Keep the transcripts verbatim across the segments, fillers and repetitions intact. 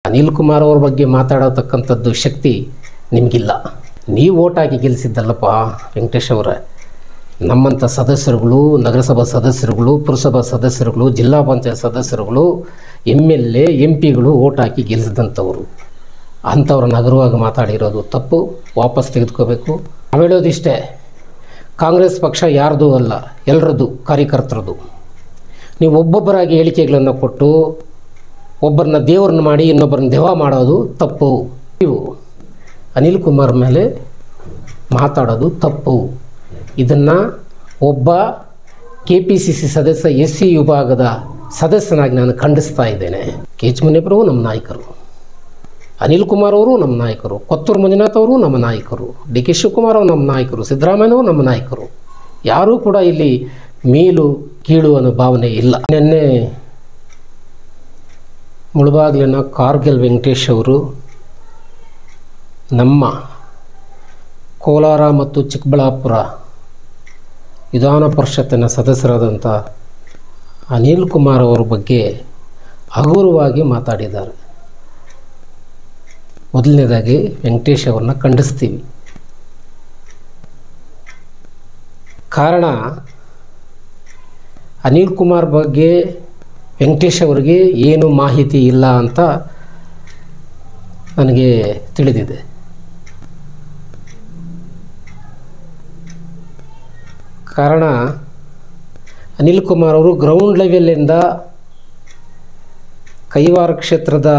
ಅನಿಲ್ ಕುಮಾರ್ ಅವ್ರ ಬಗ್ಗೆ ಮಾತಾಡತಕ್ಕಂಥದ್ದು ಶಕ್ತಿ ನಿಮಗಿಲ್ಲ. ನೀವು ಓಟ್ ಹಾಕಿ ಗೆಲ್ಲಿಸಿದ್ದಲ್ಲಪ್ಪ ವೆಂಕಟೇಶ್ ಅವರೇ. ನಮ್ಮಂಥ ಸದಸ್ಯರುಗಳು, ನಗರಸಭಾ ಸದಸ್ಯರುಗಳು, ಪುರಸಭಾ ಸದಸ್ಯರುಗಳು, ಜಿಲ್ಲಾ ಪಂಚಾಯತ್ ಸದಸ್ಯರುಗಳು, ಎಮ್ ಎಲ್ ಎ ಎಂ ಪಿಗಳು ಓಟ್ ಹಾಕಿ ಗೆಲ್ಲಿಸಿದಂಥವ್ರು. ಅಂಥವ್ರನ್ನ ನಗರವಾಗಿ ಮಾತಾಡಿರೋದು ತಪ್ಪು, ವಾಪಸ್ ತೆಗೆದುಕೋಬೇಕು. ನಾವು ಹೇಳೋದಿಷ್ಟೇ, ಕಾಂಗ್ರೆಸ್ ಪಕ್ಷ ಯಾರ್ದು ಅಲ್ಲ, ಎಲ್ಲರದ್ದು, ಕಾರ್ಯಕರ್ತರದ್ದು. ನೀವು ಒಬ್ಬೊಬ್ಬರಾಗಿ ಹೇಳಿಕೆಗಳನ್ನು ಕೊಟ್ಟು ಒಬ್ಬರನ್ನ ದೇವ್ರನ್ನ ಮಾಡಿ ಇನ್ನೊಬ್ಬರನ್ನ ದೆವ್ವ ಮಾಡೋದು ತಪ್ಪು. ನೀವು ಅನಿಲ್ ಕುಮಾರ್ ಮೇಲೆ ಮಾತಾಡೋದು ತಪ್ಪು. ಇದನ್ನು ಒಬ್ಬ ಕೆ ಪಿ ಸಿ ಸಿ ಸದಸ್ಯ ಎಸ್ ಸಿ ವಿಭಾಗದ ಸದಸ್ಯನಾಗಿ ನಾನು ಖಂಡಿಸ್ತಾ ಇದ್ದೇನೆ. ಕೆ ಎಚ್ ಮುನಿಯಪ್ಪರು ನಮ್ಮ ನಾಯಕರು, ಅನಿಲ್ ಕುಮಾರ್ ಅವರು ನಮ್ಮ ನಾಯಕರು, ಕೊತ್ತೂರು ಮಂಜುನಾಥ್ ಅವರು ನಮ್ಮ ನಾಯಕರು, ಡಿ ಕೆ ಶಿವಕುಮಾರ್ ಅವರು ನಮ್ಮ ನಾಯಕರು, ಸಿದ್ದರಾಮಯ್ಯನವರು ನಮ್ಮ ನಾಯಕರು. ಯಾರೂ ಕೂಡ ಇಲ್ಲಿ ಮೇಲು ಕೀಳು ಅನ್ನೋ ಭಾವನೆ ಇಲ್ಲ. ನಿನ್ನೆ ಮುಳಬಾಗಿಲಿನ ಕಾರ್ಗಿಲ್ ವೆಂಕಟೇಶ್ ಅವರು ನಮ್ಮ ಕೋಲಾರ ಮತ್ತು ಚಿಕ್ಕಬಳ್ಳಾಪುರ ವಿಧಾನ ಪರಿಷತ್ತಿನ ಸದಸ್ಯರಾದಂಥ ಅನಿಲ್ ಕುಮಾರ್ ಅವರ ಬಗ್ಗೆ ಹಗುರವಾಗಿ ಮಾತಾಡಿದ್ದಾರೆ. ಮೊದಲನೇದಾಗಿ ವೆಂಕಟೇಶ್ ಅವ್ರನ್ನ ಖಂಡಿಸ್ತೀವಿ. ಕಾರಣ, ಅನಿಲ್ ಕುಮಾರ್ ಬಗ್ಗೆ ವೆಂಕಟೇಶ್ ಅವರಿಗೆ ಏನು ಮಾಹಿತಿ ಇಲ್ಲ ಅಂತ ನನಗೆ ತಿಳಿದಿದೆ. ಕಾರಣ, ಅನಿಲ್ ಕುಮಾರ್ ಅವರು ಗ್ರೌಂಡ್ ಲೆವೆಲ್ಲಿಂದ ಕೈವಾರ ಕ್ಷೇತ್ರದ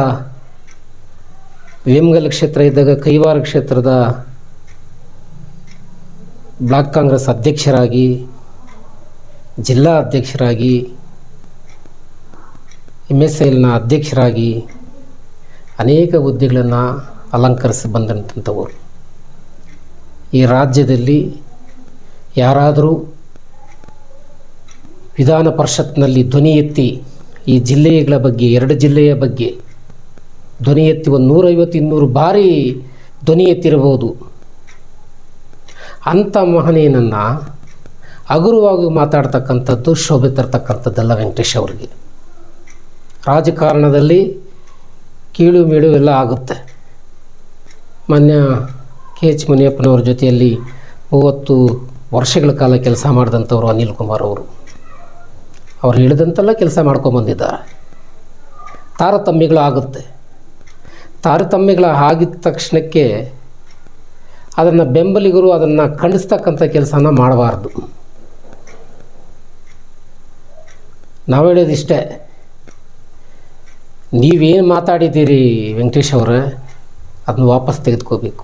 ವೇಮಗಲ್ ಕ್ಷೇತ್ರ ಇದ್ದಾಗ ಕೈವಾರ ಕ್ಷೇತ್ರದ ಬ್ಲಾಕ್ ಕಾಂಗ್ರೆಸ್ ಅಧ್ಯಕ್ಷರಾಗಿ, ಜಿಲ್ಲಾ ಅಧ್ಯಕ್ಷರಾಗಿ, ಎಮ್ ಎಸ್ ಎಲ್ನ ಅಧ್ಯಕ್ಷರಾಗಿ ಅನೇಕ ಹುದ್ದೆಗಳನ್ನು ಅಲಂಕರಿಸಿ ಬಂದಂಥವರು. ಈ ರಾಜ್ಯದಲ್ಲಿ ಯಾರಾದರೂ ವಿಧಾನ ಪರಿಷತ್ನಲ್ಲಿ ಧ್ವನಿ ಎತ್ತಿ ಈ ಜಿಲ್ಲೆಗಳ ಬಗ್ಗೆ, ಎರಡು ಜಿಲ್ಲೆಯ ಬಗ್ಗೆ ಧ್ವನಿ ಎತ್ತಿ ಒಂದು ನೂರೈವತ್ತು ಇನ್ನೂರು ಬಾರಿ ಧ್ವನಿ ಎತ್ತಿರಬಹುದು. ಅಂಥ ಮಹನೀಯನನ್ನು ಹಗುರವಾಗಿ ಮಾತಾಡ್ತಕ್ಕಂಥದ್ದು ಶೋಭೆ ತರ್ತಕ್ಕಂಥದ್ದಲ್ಲ ವೆಂಕಟೇಶ್ ಅವರಿಗೆ. ರಾಜಕಾರಣದಲ್ಲಿ ಕೀಳು ಮೀಳು ಎಲ್ಲ ಆಗುತ್ತೆ. ಮಾನ್ಯ ಕೆ ಎಚ್ ಮುನಿಯಪ್ಪನವ್ರ ಜೊತೆಯಲ್ಲಿ ಮೂವತ್ತು ವರ್ಷಗಳ ಕಾಲ ಕೆಲಸ ಮಾಡಿದಂಥವ್ರು ಅನಿಲ್ ಕುಮಾರ್ ಅವರು. ಅವ್ರು ಹೇಳಿದಂತೆಲ್ಲ ಕೆಲಸ ಮಾಡ್ಕೊಂಬಂದಿದ್ದಾರೆ. ತಾರತಮ್ಯಗಳು ಆಗುತ್ತೆ. ತಾರತಮ್ಯಗಳು ಆಗಿದ ತಕ್ಷಣಕ್ಕೆ ಅದನ್ನು ಬೆಂಬಲಿಗರು ಅದನ್ನು ಖಂಡಿಸ್ತಕ್ಕಂಥ ಕೆಲಸನ ಮಾಡಬಾರ್ದು. ನಾವು ಹೇಳೋದಿಷ್ಟೇ, ನೀವೇನು ಮಾತಾಡಿದ್ದೀರಿ ವೆಂಕಟೇಶ್ ಅವರೇ, ಅದನ್ನು ವಾಪಸ್ ತೆಗೆದುಕೋಬೇಕು.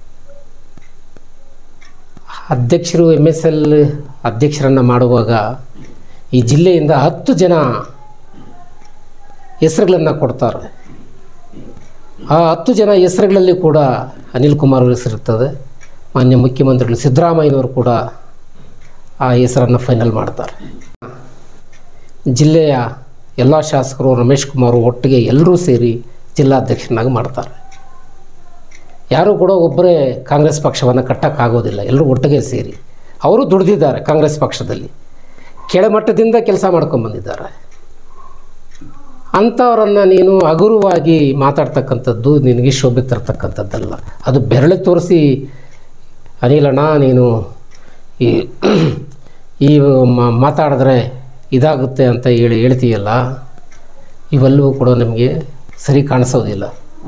ಅಧ್ಯಕ್ಷರು ಎಮ್ ಎಸ್ ಎಲ್ ಅಧ್ಯಕ್ಷರನ್ನು ಮಾಡುವಾಗ ಈ ಜಿಲ್ಲೆಯಿಂದ ಹತ್ತು ಜನ ಹೆಸರುಗಳನ್ನು ಕೊಡ್ತಾರೆ. ಆ ಹತ್ತು ಜನ ಹೆಸರುಗಳಲ್ಲಿ ಕೂಡ ಅನಿಲ್ ಕುಮಾರ್ ಅವ್ರ ಹೆಸರಿರ್ತದೆ. ಮಾನ್ಯ ಮುಖ್ಯಮಂತ್ರಿಗಳು ಸಿದ್ದರಾಮಯ್ಯನವರು ಕೂಡ ಆ ಹೆಸರನ್ನು ಫೈನಲ್ ಮಾಡ್ತಾರೆ. ಜಿಲ್ಲೆಯ ಎಲ್ಲ ಶಾಸಕರು, ರಮೇಶ್ ಕುಮಾರ್ ಒಟ್ಟಿಗೆ ಎಲ್ಲರೂ ಸೇರಿ ಜಿಲ್ಲಾಧ್ಯಕ್ಷರನ್ನಾಗಿ ಮಾಡ್ತಾರೆ. ಯಾರೂ ಕೂಡ ಒಬ್ಬರೇ ಕಾಂಗ್ರೆಸ್ ಪಕ್ಷವನ್ನು ಕಟ್ಟೋಕ್ಕಾಗೋದಿಲ್ಲ. ಎಲ್ಲರೂ ಒಟ್ಟಿಗೆ ಸೇರಿ ಅವರು ದುಡಿದಿದ್ದಾರೆ. ಕಾಂಗ್ರೆಸ್ ಪಕ್ಷದಲ್ಲಿ ಕೆಳಮಟ್ಟದಿಂದ ಕೆಲಸ ಮಾಡ್ಕೊಂಬಂದಿದ್ದಾರೆ. ಅಂಥವರನ್ನು ನೀನು ಹಗುರವಾಗಿ ಮಾತಾಡ್ತಕ್ಕಂಥದ್ದು ನಿನಗೆ ಶೋಭೆ ತರ್ತಕ್ಕಂಥದ್ದಲ್ಲ. ಅದು ಬೆರಳು ತೋರಿಸಿ ಅನಿಲಣ್ಣ ನೀನು ಈ ಈ ಮಾತಾಡಿದ್ರೆ ಇದಾಗುತ್ತೆ ಅಂತ ಹೇಳಿ ಹೇಳ್ತೀಯಲ್ಲ, ಇವೆಲ್ಲವೂ ಕೂಡ ನಮಗೆ ಸರಿ ಕಾಣಿಸೋದಿಲ್ಲ.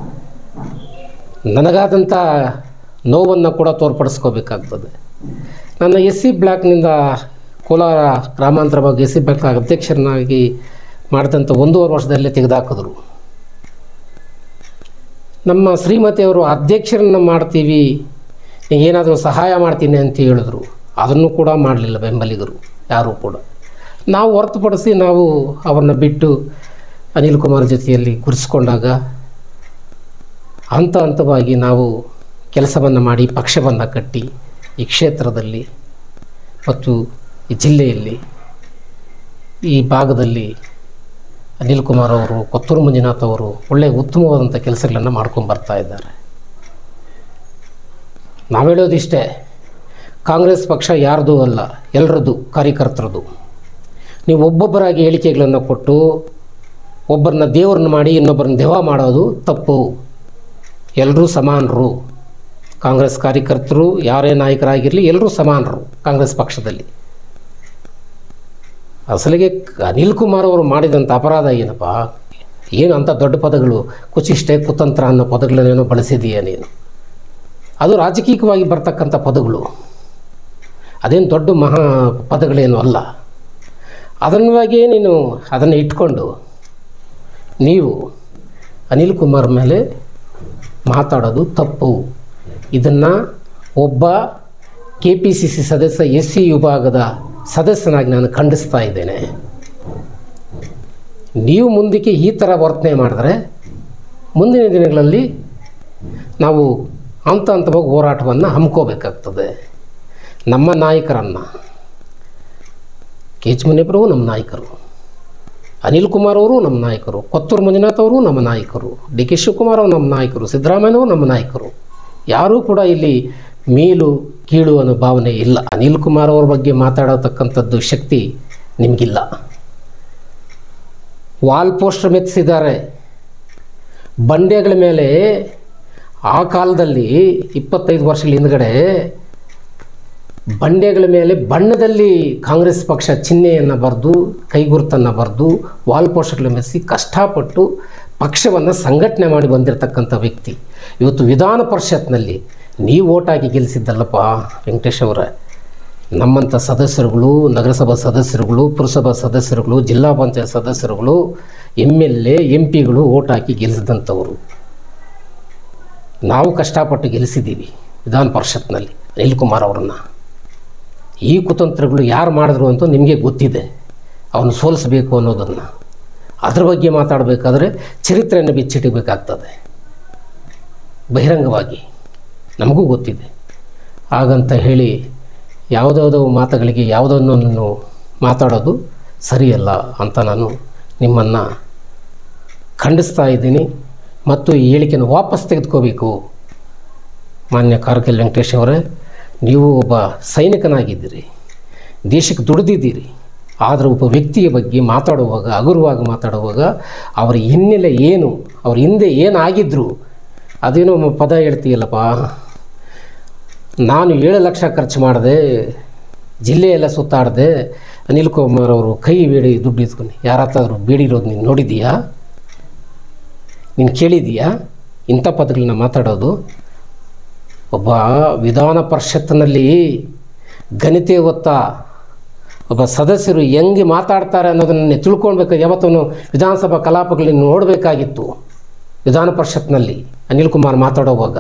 ನನಗಾದಂಥ ನೋವನ್ನು ಕೂಡ ತೋರ್ಪಡಿಸ್ಕೋಬೇಕಾಗ್ತದೆ. ನನ್ನ ಎಸ್ ಸಿ ಬ್ಲಾಕ್ನಿಂದ ಕೋಲಾರ ಗ್ರಾಮಾಂತರ ಭಾಗ ಎಸ್ ಸಿ ಬ್ಲಾಕ್ ಅಧ್ಯಕ್ಷರನ್ನಾಗಿ ಮಾಡಿದಂಥ ಒಂದೂವರೆ ವರ್ಷದಲ್ಲೇ ತೆಗೆದುಹಾಕಿದ್ರು. ನಮ್ಮ ಶ್ರೀಮತಿಯವರು ಅಧ್ಯಕ್ಷರನ್ನು ಮಾಡ್ತೀವಿ, ಏನಾದರೂ ಸಹಾಯ ಮಾಡ್ತೀನಿ ಅಂತ ಹೇಳಿದ್ರು. ಅದನ್ನು ಕೂಡ ಮಾಡಲಿಲ್ಲ ಬೆಂಬಲಿಗರು ಯಾರೂ ಕೂಡ. ನಾವು ಹೊರತುಪಡಿಸಿ ನಾವು ಅವರನ್ನು ಬಿಟ್ಟು ಅನಿಲ್ ಕುಮಾರ್ ಜೊತೆಯಲ್ಲಿ ಗುರುಸ್ಕೊಂಡಾಗ ಹಂತ ಹಂತವಾಗಿ ನಾವು ಕೆಲಸವನ್ನು ಮಾಡಿ ಪಕ್ಷವನ್ನು ಕಟ್ಟಿ ಈ ಕ್ಷೇತ್ರದಲ್ಲಿ ಮತ್ತು ಈ ಜಿಲ್ಲೆಯಲ್ಲಿ ಈ ಭಾಗದಲ್ಲಿ ಅನಿಲ್ ಕುಮಾರ್ ಅವರು, ಕೊತ್ತೂರು ಮಂಜುನಾಥ್ ಅವರು ಒಳ್ಳೆಯ ಉತ್ತಮವಾದಂಥ ಕೆಲಸಗಳನ್ನು ಮಾಡ್ಕೊಂಡು ಬರ್ತಾ ಇದ್ದಾರೆ. ನಾವು ಹೇಳೋದಿಷ್ಟೇ, ಕಾಂಗ್ರೆಸ್ ಪಕ್ಷ ಯಾರ್ದು ಅಲ್ಲ, ಎಲ್ಲರದ್ದು, ಕಾರ್ಯಕರ್ತರದ್ದು. ನೀವು ಒಬ್ಬೊಬ್ಬರಾಗಿ ಹೇಳಿಕೆಗಳನ್ನು ಕೊಟ್ಟು ಒಬ್ಬರನ್ನ ದೇವ್ರನ್ನ ಮಾಡಿ ಇನ್ನೊಬ್ಬರನ್ನ ದೆವ್ವ ಮಾಡೋದು ತಪ್ಪು. ಎಲ್ಲರೂ ಸಮಾನರು. ಕಾಂಗ್ರೆಸ್ ಕಾರ್ಯಕರ್ತರು ಯಾರೇ ನಾಯಕರಾಗಿರಲಿ ಎಲ್ಲರೂ ಸಮಾನರು ಕಾಂಗ್ರೆಸ್ ಪಕ್ಷದಲ್ಲಿ. ಅಸಲಿಗೆ ಅನಿಲ್ ಕುಮಾರ್ ಅವರು ಮಾಡಿದಂಥ ಅಪರಾಧ ಏನಪ್ಪ? ಏನು ಅಂಥ ದೊಡ್ಡ ಪದಗಳು, ಕುಚಿಷ್ಟೆ ಕುತಂತ್ರ ಅನ್ನೋ ಪದಗಳನ್ನೇನೋ ಬಳಸಿದೀಯ ನೀನು. ಅದು ರಾಜಕೀಯವಾಗಿ ಬರ್ತಕ್ಕಂಥ ಪದಗಳು, ಅದೇನು ದೊಡ್ಡ ಮಹಾ ಪದಗಳೇನು ಅಲ್ಲ. ಅದನ್ವಾಗಿ ನೀನು ಅದನ್ನು ಇಟ್ಕೊಂಡು ನೀವು ಅನಿಲ್ ಕುಮಾರ್ ಮೇಲೆ ಮಾತಾಡೋದು ತಪ್ಪು. ಇದನ್ನು ಒಬ್ಬ ಕೆ ಪಿ ಸಿ ಸಿ ಸದಸ್ಯ ಎಸ್ ಸಿ ವಿಭಾಗದ ಸದಸ್ಯನಾಗಿ ನಾನು ಖಂಡಿಸ್ತಾ ಇದ್ದೇನೆ. ನೀವು ಮುಂದಕ್ಕೆ ಈ ಥರ ವರ್ತನೆ ಮಾಡಿದ್ರೆ ಮುಂದಿನ ದಿನಗಳಲ್ಲಿ ನಾವು ಹಂತ ಹಂತವಾಗಿ ಹೋರಾಟವನ್ನು ಹಮ್ಮಿಕೋಬೇಕಾಗ್ತದೆ. ನಮ್ಮ ನಾಯಕರನ್ನು, ಕೆ ಎಚ್ ಮುನಿಯಪ್ಪರು ನಮ್ಮ ನಾಯಕರು, ಅನಿಲ್ ಕುಮಾರ್ ಅವರು ನಮ್ಮ ನಾಯಕರು, ಕೊತ್ತೂರು ಮಂಜುನಾಥ್ ಅವರು ನಮ್ಮ ನಾಯಕರು, ಡಿ ಕೆ ಶಿವಕುಮಾರ್ ಅವರು ನಮ್ಮ ನಾಯಕರು, ಸಿದ್ದರಾಮಯ್ಯನವರು ನಮ್ಮ ನಾಯಕರು. ಯಾರೂ ಕೂಡ ಇಲ್ಲಿ ಮೇಲು ಕೀಳು ಅನ್ನೋ ಭಾವನೆ ಇಲ್ಲ. ಅನಿಲ್ ಕುಮಾರ್ ಅವ್ರ ಬಗ್ಗೆ ಮಾತಾಡತಕ್ಕಂಥದ್ದು ಶಕ್ತಿ ನಿಮಗಿಲ್ಲ. ವಾಲ್ ಪೋಸ್ಟರ್ ಮೆತ್ತಿಸಿದ್ದಾರೆ ಬಂಡೆಗಳ ಮೇಲೆ. ಆ ಕಾಲದಲ್ಲಿ ಇಪ್ಪತ್ತೈದು ವರ್ಷಗಳ ಹಿಂದ್ಗಡೆ ಬಂಡೆಗಳ ಮೇಲೆ ಬಣ್ಣದಲ್ಲಿ ಕಾಂಗ್ರೆಸ್ ಪಕ್ಷ ಚಿಹ್ನೆಯನ್ನು ಬರೆದು ಕೈಗುರುತನ್ನು ಬರೆದು ವಾಲ್ ಪೋಸ್ಟರ್ಗಳ ಮೆತ್ತಿಸಿ ಕಷ್ಟಪಟ್ಟು ಪಕ್ಷವನ್ನು ಸಂಘಟನೆ ಮಾಡಿ ಬಂದಿರತಕ್ಕಂಥ ವ್ಯಕ್ತಿ. ಇವತ್ತು ವಿಧಾನ ಪರಿಷತ್ನಲ್ಲಿ ನೀವು ಓಟ್ ಹಾಕಿ ಗೆಲ್ಲಿಸಿದ್ದಲ್ಲಪ್ಪ ವೆಂಕಟೇಶ್ ಅವರ. ನಮ್ಮಂಥ ಸದಸ್ಯರುಗಳು, ನಗರಸಭಾ ಸದಸ್ಯರುಗಳು, ಪುರಸಭಾ ಸದಸ್ಯರುಗಳು, ಜಿಲ್ಲಾ ಪಂಚಾಯತ್ ಸದಸ್ಯರುಗಳು, ಎಮ್ ಎಲ್ ಎ ಎಂ ಪಿಗಳು ಓಟ್ ಹಾಕಿ ಗೆಲ್ಲಿಸಿದಂಥವರು. ನಾವು ಕಷ್ಟಪಟ್ಟು ಗೆಲ್ಲಿಸಿದ್ದೀವಿ ವಿಧಾನ ಪರಿಷತ್ನಲ್ಲಿ ಅನಿಲ್ ಕುಮಾರ್ ಅವರನ್ನು. ಈ ಕುತಂತ್ರಗಳು ಯಾರು ಮಾಡಿದ್ರು ಅಂತ ನಿಮಗೆ ಗೊತ್ತಿದೆ. ಅವನು ಸೋಲಿಸಬೇಕು ಅನ್ನೋದನ್ನು, ಅದ್ರ ಬಗ್ಗೆ ಮಾತಾಡಬೇಕಾದ್ರೆ ಚರಿತ್ರೆಯನ್ನು ಬಿಚ್ಚಿಡಬೇಕಾಗ್ತದೆ ಬಹಿರಂಗವಾಗಿ. ನಮಗೂ ಗೊತ್ತಿದೆ. ಹಾಗಂತ ಹೇಳಿ ಯಾವುದಾವುದೋ ಮಾತುಗಳಿಗೆ ಯಾವುದನ್ನು ಮಾತಾಡೋದು ಸರಿಯಲ್ಲ ಅಂತ ನಾನು ನಿಮ್ಮನ್ನು ಖಂಡಿಸ್ತಾ ಇದ್ದೀನಿ. ಮತ್ತು ಈ ಹೇಳಿಕೆಯನ್ನು ವಾಪಸ್ ತೆಗೆದುಕೋಬೇಕು. ಮಾನ್ಯ ಕಾರಕಲ್ ವೆಂಕಟೇಶ್ ಅವರೇ, ನೀವು ಒಬ್ಬ ಸೈನಿಕನಾಗಿದ್ದೀರಿ, ದೇಶಕ್ಕೆ ದುಡಿದಿದ್ದೀರಿ. ಆದರೆ ಒಬ್ಬ ವ್ಯಕ್ತಿಯ ಬಗ್ಗೆ ಮಾತಾಡುವಾಗ, ಹಗುರವಾಗಿ ಮಾತಾಡುವಾಗ ಅವರ ಹಿನ್ನೆಲೆ ಏನು, ಅವ್ರ ಹಿಂದೆ ಏನಾಗಿದ್ದರು ಅದೇನೋ ಪದ ಹೇಳ್ತೀಯಲ್ಲಪ್ಪ. ನಾನು ಏಳು ಲಕ್ಷ ಖರ್ಚು ಮಾಡಿದೆ, ಜಿಲ್ಲೆಯೆಲ್ಲ ಸುತ್ತಾಡಿದೆ, ಅನಿಲ್ ಕುಮಾರ್ ಅವರು ಕೈ ಬೇಡಿ ದುಡ್ಡು ಇಸ್ಕೊಂಡು ಯಾರತ್ತಾದರೂ ಬೇಡಿರೋದು ನೀನು ನೋಡಿದ್ದೀಯಾ? ನೀನು ಕೇಳಿದೀಯಾ ಇಂಥ ಪದಗಳನ್ನ ಮಾತಾಡೋದು? ಒಬ್ಬ ವಿಧಾನ ಪರಿಷತ್ತಿನಲ್ಲಿ ಘನತೆ ಹೊತ್ತ ಒಬ್ಬ ಸದಸ್ಯರು ಹೆಂಗೆ ಮಾತಾಡ್ತಾರೆ ಅನ್ನೋದನ್ನು ತಿಳ್ಕೊಳ್ಬೇಕು. ಯಾವತ್ತೂ ವಿಧಾನಸಭಾ ಕಲಾಪಗಳನ್ನ ನೋಡಬೇಕಾಗಿತ್ತು. ವಿಧಾನ ಪರಿಷತ್ನಲ್ಲಿ ಅನಿಲ್ ಕುಮಾರ್ ಮಾತಾಡೋವಾಗ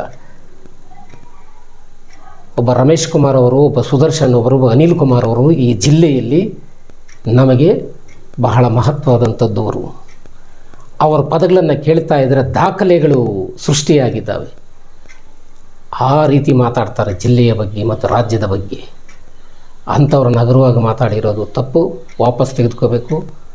ಒಬ್ಬ ರಮೇಶ್ ಕುಮಾರ್ ಅವರು, ಒಬ್ಬ ಸುದರ್ಶನ್ ಅವರು, ಅನಿಲ್ ಕುಮಾರ್ ಅವರು ಈ ಜಿಲ್ಲೆಯಲ್ಲಿ ನಮಗೆ ಬಹಳ ಮಹತ್ವವಾದಂಥದ್ದವರು. ಅವರ ಪದಗಳನ್ನು ಕೇಳ್ತಾ ಇದ್ದರೆ ದಾಖಲೆಗಳು ಸೃಷ್ಟಿಯಾಗಿದ್ದಾವೆ. ಆ ರೀತಿ ಮಾತಾಡ್ತಾರೆ ಜಿಲ್ಲೆಯ ಬಗ್ಗೆ ಮತ್ತು ರಾಜ್ಯದ ಬಗ್ಗೆ. ಅಂಥವ್ರನ್ನ ಹಗುರವಾಗಿ ಮಾತಾಡಿರೋದು ತಪ್ಪು. ವಾಪಸ್ ತೆಗೆದುಕೋಬೇಕು.